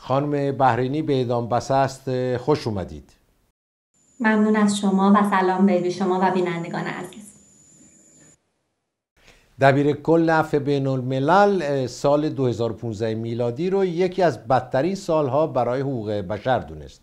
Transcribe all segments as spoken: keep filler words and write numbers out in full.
خانم بحرینی به اعدام بسست خوش اومدید. ممنون از شما و سلام به شما و بینندگان عزیز. دبیر کل عفو بین الملل سال دو هزار و پانزده میلادی رو یکی از بدترین سالها برای حقوق بشر دونست.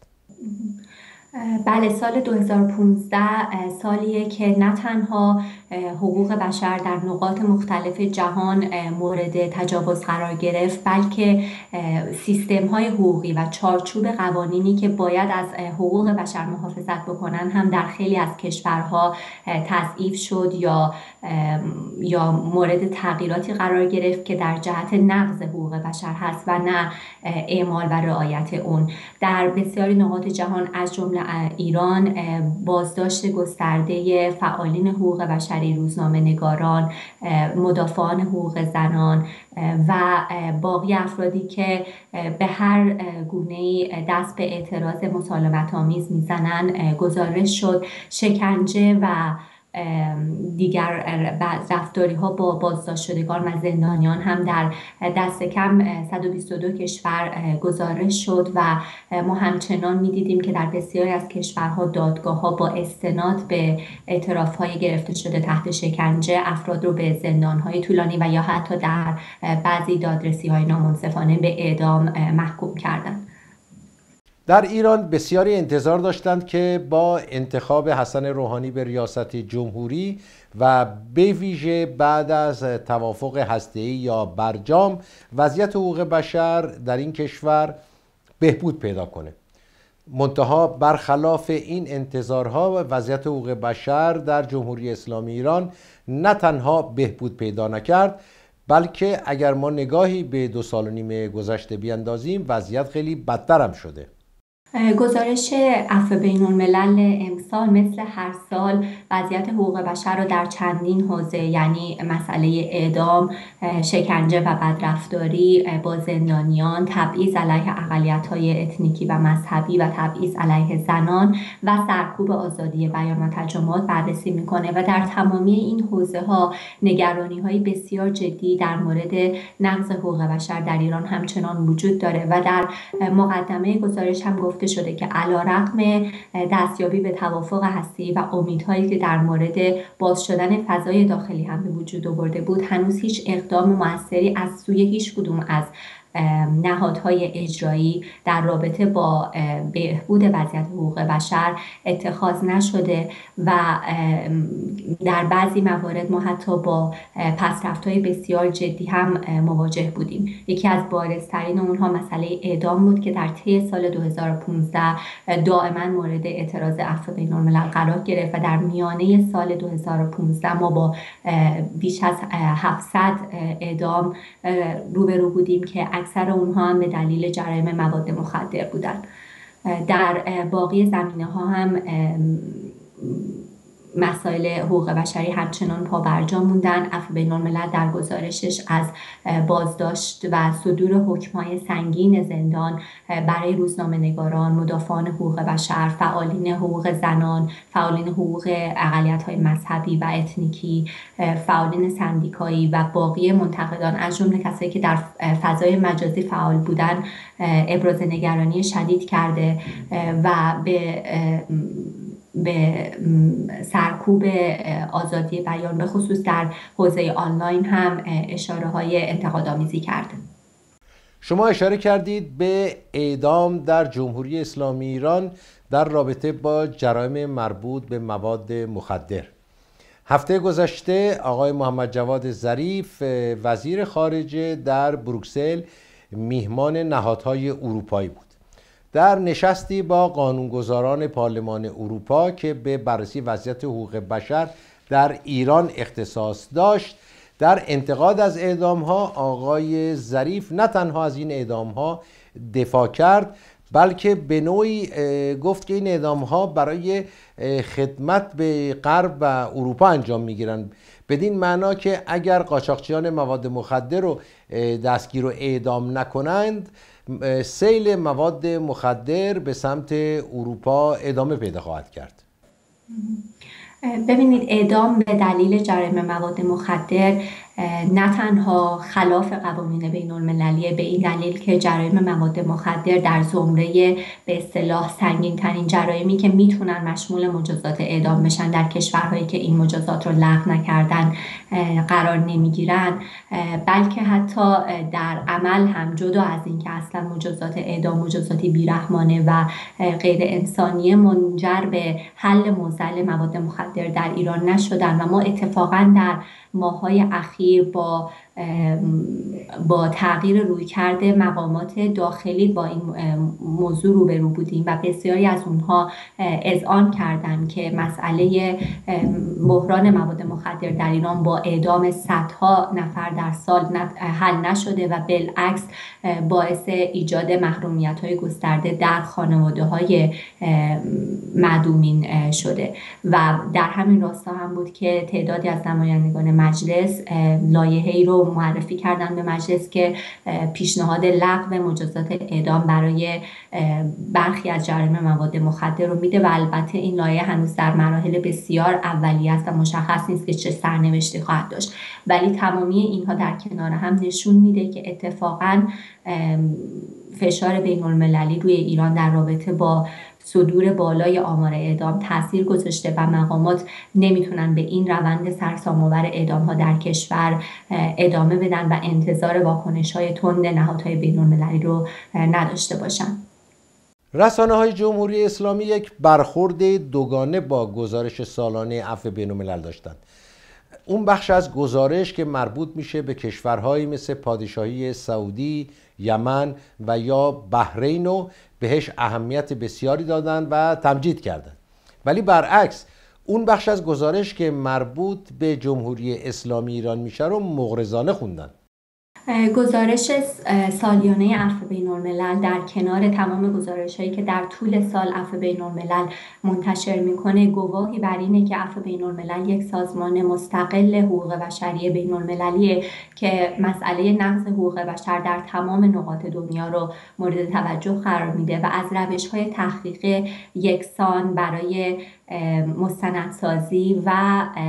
بله، سال دو هزار و پانزده سالیه که نه تنها حقوق بشر در نقاط مختلف جهان مورد تجاوز قرار گرفت، بلکه سیستم های حقوقی و چارچوب قوانینی که باید از حقوق بشر محافظت بکنن هم در خیلی از کشورها تضعیف شد یا یا مورد تغییراتی قرار گرفت که در جهت نقض حقوق بشر هست و نه اعمال و رعایت اون. در بسیاری نقاط جهان از جمله ایران بازداشت گسترده فعالین حقوق بشری، روزنامه‌نگاران، مدافعان حقوق زنان و باقی افرادی که به هر گونه‌ای دست به اعتراض مسالمت‌آمیز میزنن گزارش شد. شکنجه و دیگر رفتاری ها با بازداشت شدگان و زندانیان هم در دست کم صد و بیست و دو کشور گزارش شد و ما همچنان می‌دیدیم که در بسیاری از کشورها دادگاه ها با استناد به اعتراف های گرفته شده تحت شکنجه افراد رو به زندان های طولانی و یا حتی در بعضی دادرسی های نامنصفانه به اعدام محکوم کردند. در ایران بسیاری انتظار داشتند که با انتخاب حسن روحانی به ریاست جمهوری و به ویژه بعد از توافق هسته‌ای یا برجام وضعیت حقوق بشر در این کشور بهبود پیدا کنه. منتها برخلاف این انتظارها وضعیت حقوق بشر در جمهوری اسلامی ایران نه تنها بهبود پیدا نکرد، بلکه اگر ما نگاهی به دو سال و نیم گذشته بیاندازیم وضعیت خیلی بدتر هم شده. گزارش عفو بین الملل امسال مثل هر سال وضعیت حقوق بشر رو در چندین حوزه، یعنی مسئله اعدام، شکنجه و بدرفتاری با زندانیان، تبعیض علیه اقلیت‌های اتنیکی و مذهبی و تبعیض علیه زنان و سرکوب آزادی بیان و تجمعات بررسی میکنه و در تمامی این حوزه ها نگرانی های بسیار جدی در مورد نقض حقوق بشر در ایران همچنان وجود داره و در مقدمه گزارش هم گفته شده که علیرغم دستیابی به توافق هسته‌ای و امیدهایی که در مورد باز شدن فضای داخلی هم به وجود آورده بود، هنوز هیچ اقدام موثری از سوی هیچ کدوم از نهادهای اجرایی در رابطه با بهبود وضعیت حقوق بشر اتخاذ نشده و در بعضی موارد ما حتی با پسرفت‌های بسیار جدی هم مواجه بودیم. یکی از بارزترین اونها مسئله اعدام بود که در طی سال دو هزار و پانزده دائما مورد اعتراض عفو بین الملل قرار گرفت و در میانه سال دو هزار و پانزده ما با بیش از هفتصد اعدام روبرو بودیم که اکثر اونها هم به دلیل جرایم مواد مخدر بودن. در باقی زمینه ها هم مسائل حقوق بشری همچنان پابرجا موندن. عفو بین الملل در گزارشش از بازداشت و صدور حکم‌های سنگین زندان برای روزنامه‌نگاران، مدافعان حقوق بشر، فعالین حقوق زنان، فعالین حقوق اقلیت‌های مذهبی و اتنیکی، فعالین سندیکایی و باقی منتقدان از جمله کسایی که در فضای مجازی فعال بودن ابراز نگرانی شدید کرده و به به سرکوب آزادی بیان به خصوص در حوزه آنلاین هم اشاره های انتقادآمیزی کرده. شما اشاره کردید به اعدام در جمهوری اسلامی ایران در رابطه با جرایم مربوط به مواد مخدر. هفته گذشته آقای محمد جواد ظریف وزیر خارجه در بروکسل میهمان نهادهای اروپایی بود. در نشستی با قانونگذاران پارلمان اروپا که به بررسی وضعیت حقوق بشر در ایران اختصاص داشت، در انتقاد از اعدام‌ها آقای ظریف نه تنها از این اعدام‌ها دفاع کرد، بلکه به نوعی گفت که این اعدام‌ها برای خدمت به غرب و اروپا انجام می‌گیرند، بدین معنا که اگر قاچاقچیان مواد مخدر رو دستگیر و اعدام نکنند سیل مواد مخدر به سمت اروپا ادامه پیدا خواهد کرد. ببینید، اعدام به دلیل جرایم مواد مخدر نه تنها خلاف قوانین بین المللیه به این دلیل که جرایم مواد مخدر در زمره به اصطلاح سنگین ترین جرایمی که میتونن مشمول مجازات اعدام بشن در کشورهایی که این مجازات رو لغو نکردن قرار نمیگیرن، بلکه حتی در عمل هم جدا از این که اصلا مجازات اعدام مجازاتی بیرحمانه و غیر انسانی منجر به حل معضل مواد مخدر در ایران نشدن و ما اتفاقا در ماه‌های اخیر با با تغییر رویکرد مقامات داخلی با این موضوع روبرو بودیم و بسیاری از اونها اذعان کردند که مسئله بحران مواد مخدر در ایران با اعدام صدها نفر در سال حل نشده و بالعکس باعث ایجاد محرومیت‌های گسترده در خانواده‌های معدومین شده و در همین راستا هم بود که تعدادی از نمایندگان مجلس لایحه‌ای رو معرفی کردن به مجلس که پیشنهاد لغو مجازات اعدام برای برخی از جرایم مواد مخدر رو میده و البته این لایحه هنوز در مراحل بسیار اولیه است و مشخص نیست که چه سرنوشتی خواهد داشت، ولی تمامی اینها در کنار هم نشون میده که اتفاقاً فشار بین المللی روی ایران در رابطه با صدور بالای آمار اعدام تاثیر گذاشته و مقامات نمیتونن به این روند سرسام‌آور اعدام ها در کشور ادامه بدن و انتظار واکنش های تند نهادهای بین المللی رو نداشته باشن. رسانه های جمهوری اسلامی یک برخورد دوگانه با گزارش سالانه عفو بین الملل داشتند. اون بخش از گزارش که مربوط میشه به کشورهایی مثل پادشاهی سعودی، یمن و یا بحرین و بهش اهمیت بسیاری دادن و تمجید کردن، ولی برعکس اون بخش از گزارش که مربوط به جمهوری اسلامی ایران میشه رو مغرضانه خوندن. گزارش سالیانه عفو بین الملل در کنار تمام گزارش‌هایی که در طول سال عفو بین الملل منتشر میکنه گواهی بر اینه که عفو بین الملل یک سازمان مستقل حقوق بشری بین المللیه که مسئله نقض حقوق بشر در تمام نقاط دنیا رو مورد توجه قرار میده و از روش‌های تحقیق یکسان برای مستندسازی و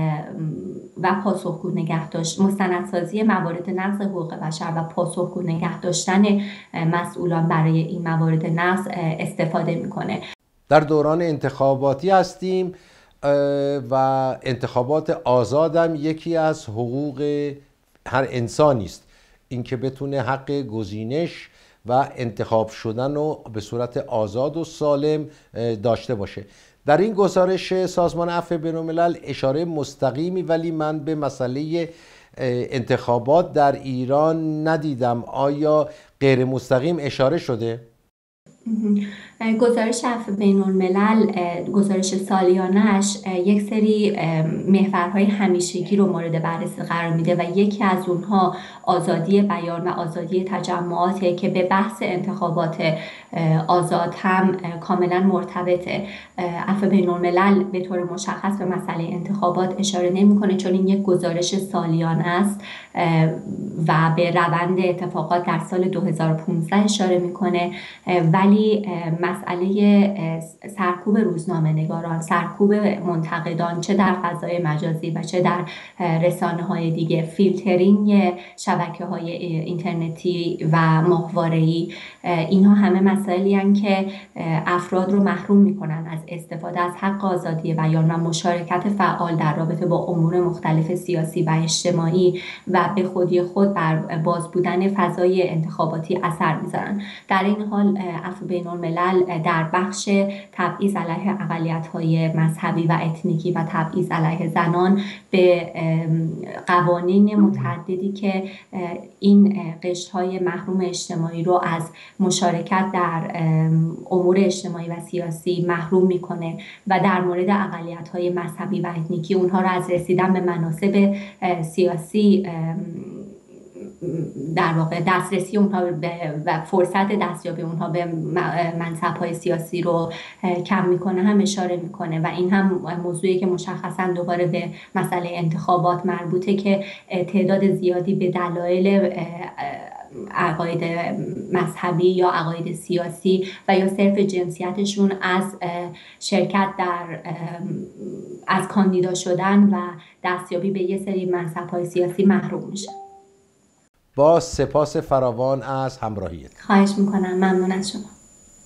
و پاسخگو نگه داشت مستندسازی موارد نقض حقوق بشر و پاسخگو نگه داشتن مسئولان برای این موارد نقض استفاده میکنه. در دوران انتخاباتی هستیم و انتخابات آزادم یکی از حقوق هر انسانی است، اینکه بتونه حق گزینش و انتخاب شدن رو به صورت آزاد و سالم داشته باشه. در این گزارش سازمان عفو بین الملل اشاره مستقیمی ولی من به مسئله انتخابات در ایران ندیدم. آیا غیر مستقیم اشاره شده؟ گزارش عفو بین الملل، گزارش سالیانش یک سری محورهای همیشگی رو مورد بررسی قرار میده و یکی از اونها آزادی بیان و آزادی تجمعاته که به بحث انتخابات آزاد هم کاملا مرتبطه. عفو بین الملل به طور مشخص به مسئله انتخابات اشاره نمیکنه چون این یک گزارش سالیانه است و به روند اتفاقات در سال دو هزار و پانزده اشاره میکنه، ولی مسئله سرکوب روزنامه‌نگاران، سرکوب منتقدان چه در فضای مجازی و چه در رسانه‌های دیگه، فیلترینگ شبکه‌های اینترنتی و ماهواره‌ای، اینها همه مسائلی هستند که افراد رو محروم می‌کنن از استفاده از حق آزادی بیان و مشارکت فعال در رابطه با امور مختلف سیاسی و اجتماعی و به خودی خود بر باز بودن فضای انتخاباتی اثر می‌ذارن. در این حال عفو بین الملل در بخش تبعیض علیه اقلیت‌های مذهبی و اتنیکی و تبعیض علیه زنان به قوانین متعددی که این قشرهای محروم اجتماعی رو از مشارکت در امور اجتماعی و سیاسی محروم میکنه و در مورد اقلیت‌های مذهبی و اتنیکی اونها رو از رسیدن به مناصب سیاسی در واقع دسترسی اونها و فرصت دستیابی اونها به منصب‌های سیاسی رو کم میکنه هم اشاره میکنه و این هم موضوعی که مشخصا دوباره به مسئله انتخابات مربوطه که تعداد زیادی به دلایل عقاید مذهبی یا عقاید سیاسی و یا صرف جنسیتشون از شرکت در از کاندیدا شدن و دستیابی به یه سری منصب‌های سیاسی محروم میشه. با سپاس فراوان از همراهیت. خواهش میکنم. ممنون از شما.